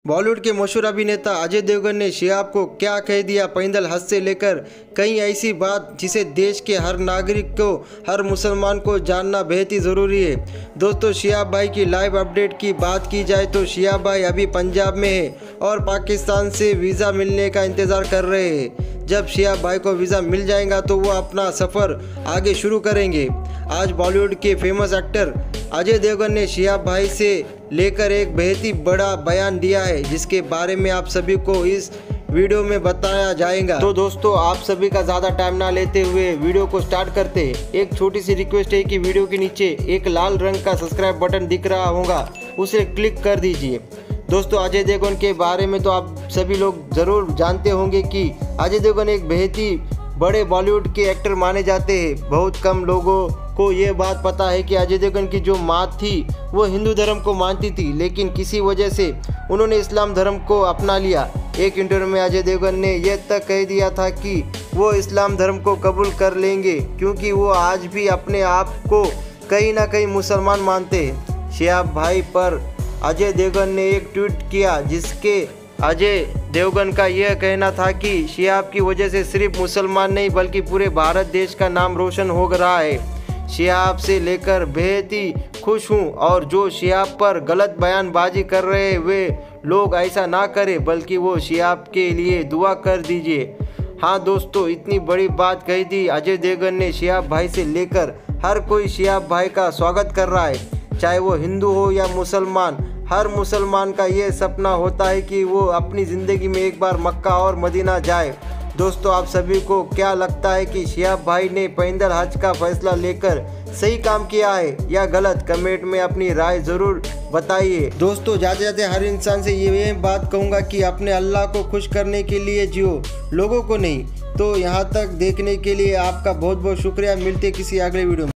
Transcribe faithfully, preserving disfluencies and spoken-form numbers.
बॉलीवुड के मशहूर अभिनेता अजय देवगन ने शिहाब को क्या कह दिया, पैदल हद से लेकर कई ऐसी बात जिसे देश के हर नागरिक को, हर मुसलमान को जानना बेहद ही ज़रूरी है। दोस्तों, शिहाब भाई की लाइव अपडेट की बात की जाए तो शिहाब भाई अभी पंजाब में है और पाकिस्तान से वीज़ा मिलने का इंतज़ार कर रहे हैं। जब शिहाब भाई को वीज़ा मिल जाएगा तो वो अपना सफ़र आगे शुरू करेंगे। आज बॉलीवुड के फेमस एक्टर अजय देवगन ने शिहाब भाई से लेकर एक बेहद ही बड़ा बयान दिया है, जिसके बारे में आप सभी को इस वीडियो में बताया जाएगा। तो दोस्तों, आप सभी का ज़्यादा टाइम ना लेते हुए वीडियो को स्टार्ट करते हैं। एक छोटी सी रिक्वेस्ट है कि वीडियो के नीचे एक लाल रंग का सब्सक्राइब बटन दिख रहा होगा, उसे क्लिक कर दीजिए। दोस्तों, अजय देवगन के बारे में तो आप सभी लोग ज़रूर जानते होंगे कि अजय देवगन एक बेहद ही बड़े बॉलीवुड के एक्टर माने जाते हैं। बहुत कम लोगों को ये बात पता है कि अजय देवगन की जो माँ थी वो हिंदू धर्म को मानती थी, लेकिन किसी वजह से उन्होंने इस्लाम धर्म को अपना लिया। एक इंटरव्यू में अजय देवगन ने यह तक कह दिया था कि वो इस्लाम धर्म को कबूल कर लेंगे, क्योंकि वो आज भी अपने आप को कहीं ना कहीं मुसलमान मानते हैं। शिहाब भाई पर अजय देवगन ने एक ट्वीट किया, जिसके अजय देवगन का यह कहना था कि शिहाब की वजह से सिर्फ मुसलमान नहीं बल्कि पूरे भारत देश का नाम रोशन हो रहा है। शिहाब से लेकर बेहद ही खुश हूँ और जो शिहाब पर गलत बयानबाजी कर रहे हैं वे लोग ऐसा ना करें, बल्कि वो शिहाब के लिए दुआ कर दीजिए। हाँ दोस्तों, इतनी बड़ी बात कही थी अजय देवगन ने शिहाब भाई से लेकर हर कोई शिहाब भाई का स्वागत कर रहा है, चाहे वो हिंदू हो या मुसलमान। हर मुसलमान का ये सपना होता है कि वो अपनी ज़िंदगी में एक बार मक्का और मदीना जाए। दोस्तों, आप सभी को क्या लगता है कि शिहाब भाई ने पैदल हज का फैसला लेकर सही काम किया है या गलत? कमेंट में अपनी राय ज़रूर बताइए। दोस्तों, जाते जाते हर इंसान से ये बात कहूँगा कि अपने अल्लाह को खुश करने के लिए जियो, लोगों को नहीं। तो यहाँ तक देखने के लिए आपका बहुत बहुत शुक्रिया। मिलते किसी अगले वीडियो में।